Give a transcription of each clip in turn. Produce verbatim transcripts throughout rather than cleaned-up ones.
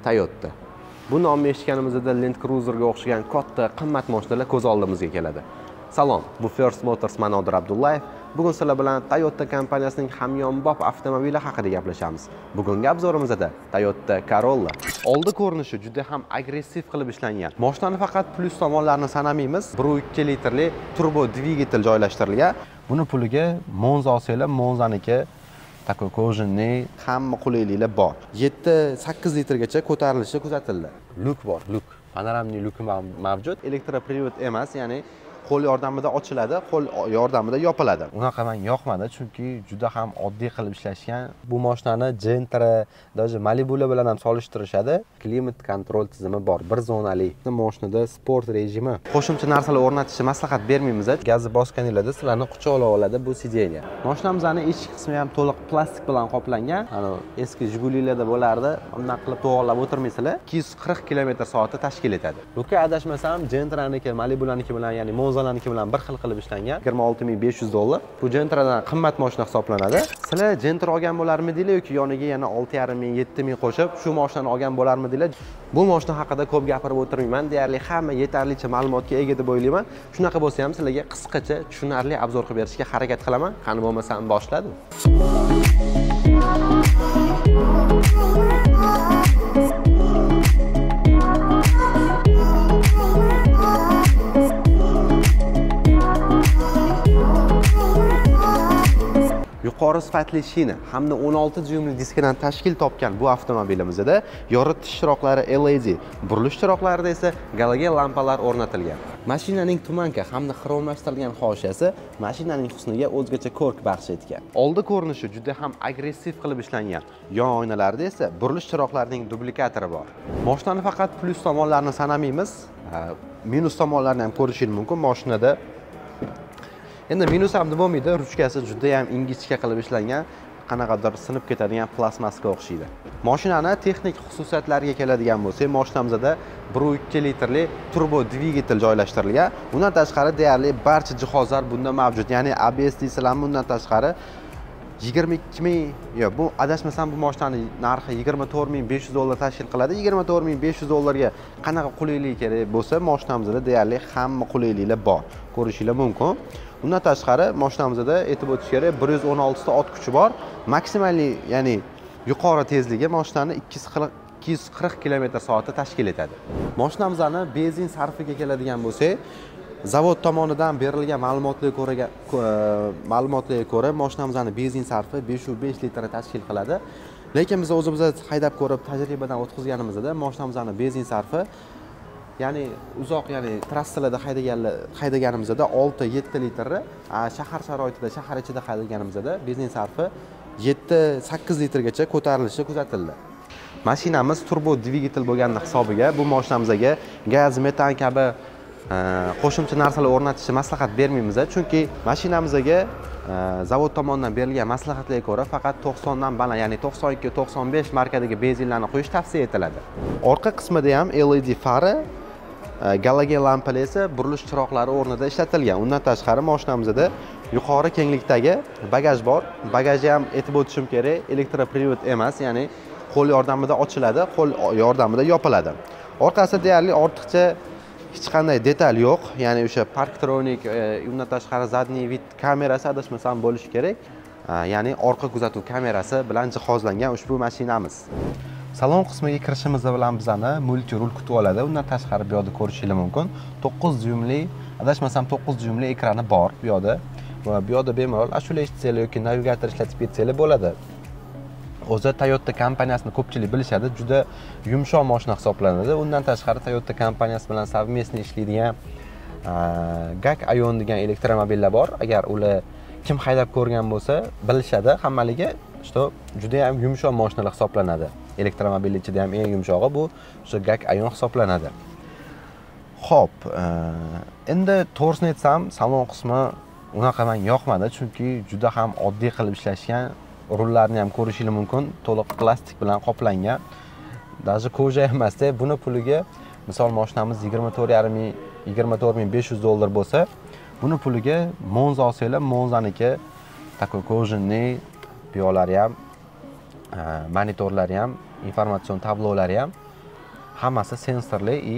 Toyota. Bu nomni eshitganimizda Land Cruiser'ga o'xshagan katta, qimmat mashinalar ko'z oldimizga keladi. Salom, bu First Motors Manodir Abdullayev. Bugun sizlar bilan Toyota kompaniyasining hamyonbop avtomobili haqida gaplashamiz. Bugungi obzorimizda Toyota Corolla. Oldi ko'rinishi juda ham agressiv qilib ishlangan. Mashinani faqat plus tomonlarini sanamaymiz. bir nuqta ikki litrli turbo dvigatel joylashtirilgan. Buni puliga Monza olsanglar, Monzaniki takoy kojinli hamma qulayliklar bor. yetti sakkiz litrgacha ko'tarilishi kuzatildi. Luk bor, luk. Panoramli luki mavjud. Elektropривод emas, ya'ni qo'l yordamida ochiladi, qo'l yordamida yopiladi. Unaqa men yoqmadi, chunki juda ham oddiy qilib ishlashgan. Bu mashinani Gentra, даже Malibular bilan ham solishtirishadi. Klimat kontrol tizimi bor, bir zonali. Mashinada sport rejimi. Qo'shimcha narsalar o'rnatishni maslahat bermaymiz. Gazni bosganingizda sizlarni quchoqlab oladi bu sideniya. Mashinamizning ichki qismi ham to'liq plastik bilan qoplangan. Ana eski Jigulilarda bo'lardi, undan qilib to'g'rilab o'tirmaysizlar. ikki yuz qirq kilometr soat tashkil etadi. Luka adashmasam Gentraniki, Malibulaniki bilan, ya'ni Monzaniki bilan bir xil qilib ishlangan. yigirma olti ming besh yuz dollar. Bu Gentradan qimmat mashina hisoblanadi. Sizlar Gentra olgan bo'larmidinglar yoki yoniga yana olti yarim ming, yetti ming qo'shib shu mashinani olgan bo'larmidinglar? Bu mashina haqida ko'p gapirib o'tirmayman. Deyarli hamma yetarlicha ma'lumotga ega deb o'ylayman. Shunaqa bo'lsa ham sizlarga qisqacha tushunarli obzor qilib berishga harakat qilaman. Qani bo'lmasam boshladim. Yuqori sifatli shina hamda o'n olti dyumli diskdan tashkil topgan bu avtomobilimizda yoritish chiroqlari L E D, burilish chiroqlarida esa galogen lampalar o'rnatilgan. Mashinaning tumanka hamda xromlashtirilgan hoshiyasi mashinaning husniga o'zgacha ko'rk baxsh etgan. Oldi ko'rinishi juda ham agressiv qilib ishlangan. Yon oynalarda esa burilish chiroqlarining duplikatori bor. Mashinani faqat plus tomonlarini sanamaymiz, minus tomonlarini ham ko'rishingiz mumkin mashinada. Endi minus ham bo'lmaydi, ruchkasi juda ham ingichka qilib ishlangan, qanaqadir sinib ketadigan plastmaska o'xshaydi. Mashinani texnik xususiyatlariga keladigan bo'lsak, mashinamizda bir nuqta ikki litrli turbo dvigatel joylashtirilgan. Bundan tashqari deyarli barcha jihozlar bunda mavjud. Ya'ni A B S deysizlar, bundan tashqari yigirma ikki ming, yo bu adashmasam bu mashinaning narxi yigirma to'rt ming besh yuz dollar tashkil qiladi. yigirma to'rt ming besh yuz dollarga qanaqa qulaylik kerak bo'lsa, mashinamizda deyarli hamma qulayliklar bor. Ko'rishinglar mumkin. Bundan tashqari mashinamizda e'tibor etish kerak, bir yuz o'n olti ta ot kuchi bor. Maksimal, ya'ni yuqori tezligi mashinani ikki yuz qirq kilometr soat tashkil etadi. Mashinamizning benzin sarfiga keladigan bo'lsak, zavod tomonidan berilgan ma'lumotlarga ko'ra ma'lumotlarga ko'ra mashinamizning benzin sarfi besh nuqta besh litr tashkil qiladi. Lekin biz o'zimiz haydab ko'rib, tajribadan o'tkazganimizda mashinamizning benzin sarfi, ya'ni uzoq, ya'ni trassalarda haydaganlar haydaganimizda olti yetti litr, shahar sharoitida, shahar ichida haydaganimizda benzin sarfi yetti sakkiz litrgacha ko'tarilishi kuzatildi. Mashinamiz turbo dvigatel bo'lgani hisobiga bu mashinamizga gaz, metan kabi qo'shimcha narsalar o'rnatishni maslahat bermaymiz, chunki mashinamizga zavod tomonidan berilgan maslahatlarga ko'ra faqat to'qsondan baland, ya'ni to'qson ikki to'qson besh markadagi benzinlarni qo'yish tavsiya etiladi. Orqa qismida ham L E D fari, galogen lampalar esa burilish chiroqlari o'rnida ishlatilgan. Undan tashqari mashinamizda yuqori kenglikdagi bagaj bor. Bagajga ham e'tibor etishim kerak, elektropривод emas, ya'ni qo'l yordamida ochiladi, qo'l yordamida yopiladi. Orqasida deyarli ortiqcha hech qanday detal yo'q, ya'ni o'sha parktronik, undan tashqari zadniy vid kamerasi adashmasam bo'lishi kerak. Ya'ni orqa kuzatuv kamerasi bilan jihozlangan ushbu mashinamiz. Salon qismiga kirishimiz bilan bizani multi rul kutib oladi. Undan tashqari bu yerda ko'rishingiz mumkin. to'qqiz dyumli, adashmasam to'qqiz dyumli ekrani bor bu yerda. Va bu yerda bemalol ashula eshitsanglar yoki navigator ishlatib ketsanglar bo'ladi. O'zi Toyota kompaniyasini ko'pchilik bilishadi, juda yumshoq mashina hisoblanadi. Undan tashqari Toyota kompaniyasi bilan savmestni ishlaydigan Gak Ayon degan elektromobillar bor. Agar ular kim haydab ko'rgan bo'lsa, bilishadi. Hammaliga что juda ham yumshoq mashinalar hisoblanadi. Elektromobil ichida ham eng yumshog'i bu o'sha Gak Ayon hisoblanadi. Xo'p, endi to'g'risini aytsam, salon qismi unaqa men yoqmadi, chunki juda ham oddiy qilib ishlashgan. Rullarni ham ko'rishingiz mumkin, to'liq plastik bilan qoplangan. Даже koja emasda, buni puliga misol mashinamiz yigirma to'rt yarim ming, yigirma to'rt ming besh yuz dollar bo'lsa, buni puliga Monza olsanglar, Monzaniki takoy kojinli, piyollari ham, monitorlari ham, informatsion tablolari ham hammasi sensorli и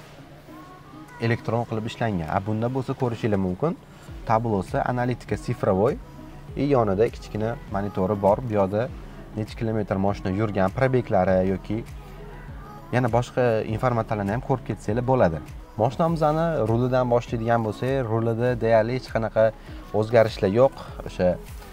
elektron qilib ishlangan. A bunda bo'lsa ko'rishingiz mumkin. Tablosi analitika sifrovoy и yonida kichkina monitori bor. Bu yerda necha kilometr mashina yurgan, probeglari yoki yana boshqa informatsiyalarni ham ko'rib ketsanglar bo'ladi. Mashinamizni rulidan boshlaydigan bo'lsak, rulida deyarli hech qanaqa o'zgarishlar yo'q. O'sha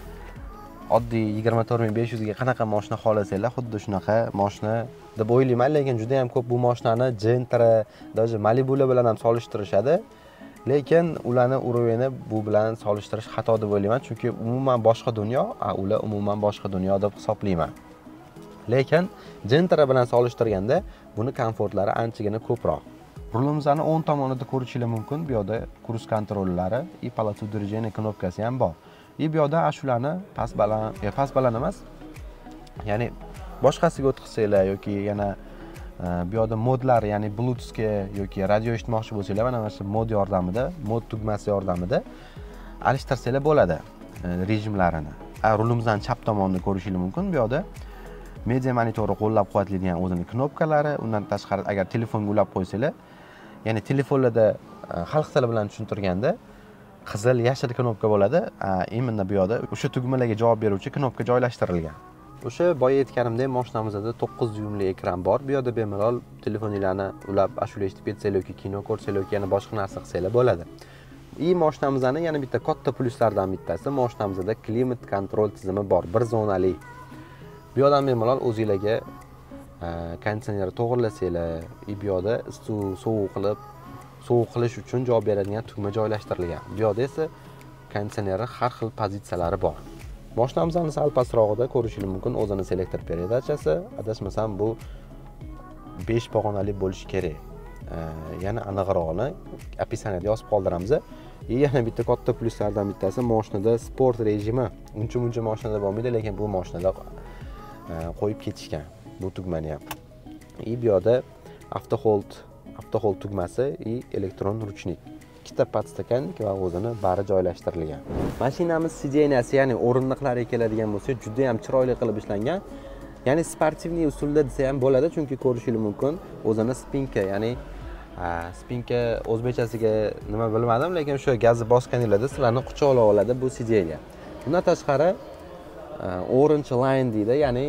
oddiy yigirma to'rt ming besh yuz ga qanaqa mashina xohlasanglar, xuddi shunaqa mashina deb o'ylayman, lekin juda ham ko'p bu mashinani Gentra, даже Malibular bilan ham solishtirishadi. Lekin ularni urovini bu bilan solishtirish xato deb o'ylayman, chunki umuman boshqa dunyo, a ular umuman boshqa dunyo deb hisoblayman. Lekin Gentra bilan solishtirganda buni komfortlari anchagina ko'proq. Rulimizni o'ng tomonida ko'rishingiz mumkin. Bu yerda kruz kontrollari и полосу движения knopkasi ham bor. И bu yerda shularni past baland, ya past baland emas. Ya'ni boshqasiga o'tkazsanglar yoki yana bu yerda modlar, ya'ni Bluetoothga yoki radio eshitmoqchi bo'lsanglar, mana shu mod yordamida, mod tugmasi yordamida alishtirsanglar bo'ladi rejimlarini. A rulimizning chap tomonini ko'rishingiz mumkin. Bu yerda media monitori qo'llab-quvvatlaydigan o'zining knopkalari, undan tashqari agar telefonga ulab qo'ysanglar, ya'ni telefonlarda xalq tili bilan tushuntirganda qizil, yashil knopka bo'ladi. Imенно bu yerda o'sha tugmalarga javob beruvchi knopka joylashtirilgan. O'sha boya aytganimdek, mashinamizda to'qqiz dyumli ekran bor. Bu yerda bemalol telefoninglarni ulab ashula eshitib ketsanglar yoki kino ko'rsanglar yoki yana boshqa narsa qilsanglar bo'ladi. И mashinamizning yana bitta katta pluslardan bittasi, mashinamizda klimat kontrol tizimi bor, bir zonali. Bu yerdan bemalol o'zingizlarga konditsionerni to'g'irlasanglar, bu yerda issiq sovuq qilib, sovuq qilish uchun javob beradigan tugma joylashtirilgan. Bu yerda esa konditsionerning har xil pozitsiyalari bor. Mashinamizning sal pastrog'ida ko'rishingiz mumkin o'zini selektor peredachasi, adashmasam bu besh pog'onali bo'lishi kerak. Yana aniqrog'ini opisaniyada yozib qoldiramiz. Yana bitta katta pluslardan bittasi, mashinada sport rejimi. Uncha-muncha mashinada bo'lmaydi, lekin bu mashinada qo'yib ketishgan bu tugmani ham. И bu yerda auto hold, auto hold tugmasi и elektron ruchnik. Ikkita podstakannik va o'zini bari joylashtirilgan. Mashinamiz sideniyasi, ya'ni o'rindiqlariga keladigan bo'lsa, juda ham chiroyli qilib ishlangan. Ya'ni sportivniy usulda desa ham bo'ladi, chunki ko'rishingiz mumkin, o'zini spinka, ya'ni spinka o'zbekchasiga nima bilmadim, lekin o'sha gazni bosganinglarda sizlarni quchoqlab oladi bu sideniya. Bundan tashqari orange line deydi, ya'ni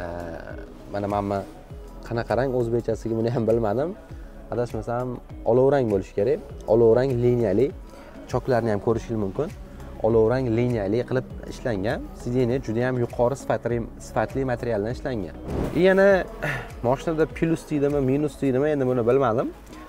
mana mana qanaqa rang o'zbekchasiga buni ham bilmadim. Adashmasam olovrang bo'lishi kerak. Olovrang liniyali choklarni ham ko'rishingiz mumkin. Olovrang liniyali qilib ishlangan. Sideniya juda ham yuqori sifatli sifatli materialdan ishlangan. Yana mashinada plus deydimi, minus deydimi, endi buni bilmadim.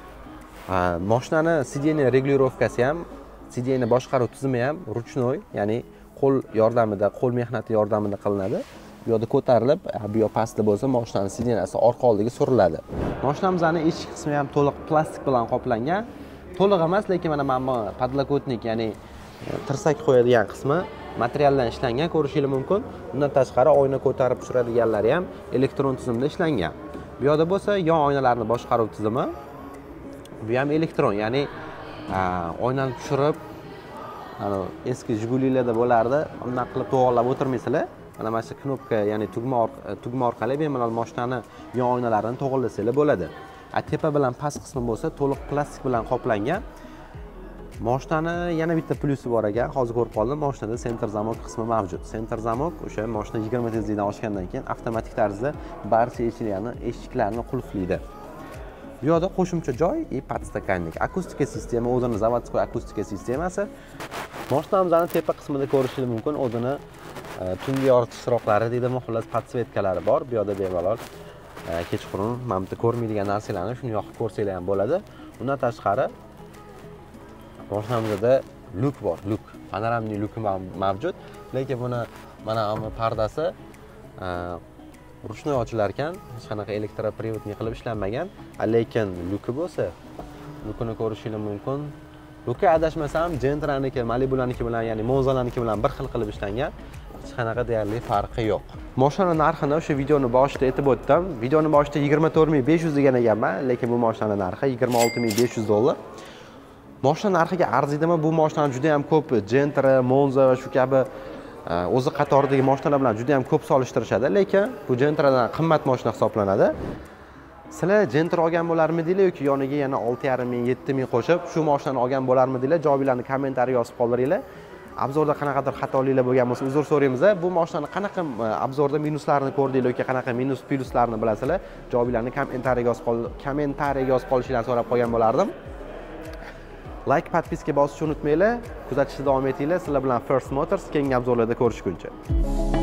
Mashinani sideniya regulirovkasi ham, sideniya boshqaruv tizimi ham ruchnoy, ya'ni qo'l yordamida, qo'l mehnati yordamida qilinadi. Bu yerda ko'tarilib, bu yer pastda bo'lsa, mashinaning sideniyasi orqa oldiga suriladi. Mashinamizning eshik qismi ham to'liq plastik bilan qoplangan. To'liq emas, lekin mana mana podlokotnik, ya'ni tirsak qo'yadigan qismi materialdan ishlangan, ko'rishingiz mumkin. Bundan tashqari oyna ko'tarib tushiradiganlari ham elektron tizimda ishlangan. Bu yerda bo'lsa, yon oynalarni boshqaruv tizimi. Bu ham elektron, ya'ni oynani tushirib, ana eski Jigulilarda bo'lardi, unday qilib to'g'irlab o'tirmaysizlar. Mana mana shu knopka, ya'ni tugma tugma orqali bemalol mashinani yon oynalarini to'g'irlasanglar bo'ladi. A tepa bilan past qismi bo'lsa, to'liq plastik bilan qoplangan. Mashinani yana bitta plyusi bor ekan, hozir ko'rib qoldim. Mashinada center zamok qismi mavjud. Center zamok o'sha mashina yigirma tezlikdan oshgandan keyin avtomatik tarzda barcha eshiklarni, eshiklarni qulflaydi. Bu yerda qo'shimcha joy и podstakannik. Akustika sistema, o'zini zavodskiy akustika sistemasi. Mashinamizning tepa qismida ko'rishingiz mumkin, o'zini tungi yoritish chiroqlari deydimi, xullas podsvetkalari bor. Bu yerda bemalol kechqurun mana bu ko'rmaydigan narsalarni shuni yoqib ko'rsanglar ham bo'ladi. Undan tashqari mashinamizda luk bor, luk. Panoramli luki mavjud, lekin buni mana bu pardasi ruchnoy ochilar ekan, hech qanaqa elektroprivodni qilib ishlanmagan. Lekin luki bo'lsa, lukini ko'rishingiz mumkin. Luki adashmasam Gentraniki, Malibulaniki bilan, ya'ni Monzalaniki bilan bir xil qilib ishlangan. Hech qanaqa deyarli farqi yo'q. Mashina narxini o'sha videoni boshida aytib o'tdim. Videoni boshida yigirma to'rt ming besh yuz degan ekanman, lekin bu mashina narxi yigirma olti ming besh yuz dollar. Mashina narxiga arzidimi? Bu mashina juda ham ko'p Gentra, Monza va shu kabi o'zi qatoridagi mashinalar bilan juda ham ko'p solishtirishadi, lekin bu Gentradan qimmat mashina hisoblanadi. Sizlar Gentra olgan bo'larmidinglar yoki yoniga yana olti yarim ming, yetti ming qo'shib shu mashinani olgan bo'larmidinglar? Javoblarni kommentariy yozib qoldiringlar. Obzorda qanaqadir xatoliklar bo'lgan bo'lsa, uzr so'raymiz. Bu mashinani qanaqa obzorda minuslarini ko'rdinglar yoki qanaqa minus pluslarni bilasizlar? Javoblarni kommentariy yozib qol, kommentariy yozib qolishingizni so'rab qolgan bo'lardim. Like, podpiska bosishni unutmanglar. Kuzatishda davom etinglar. Sizlar bilan First Motors keyingi obzorlarda ko'rishguncha.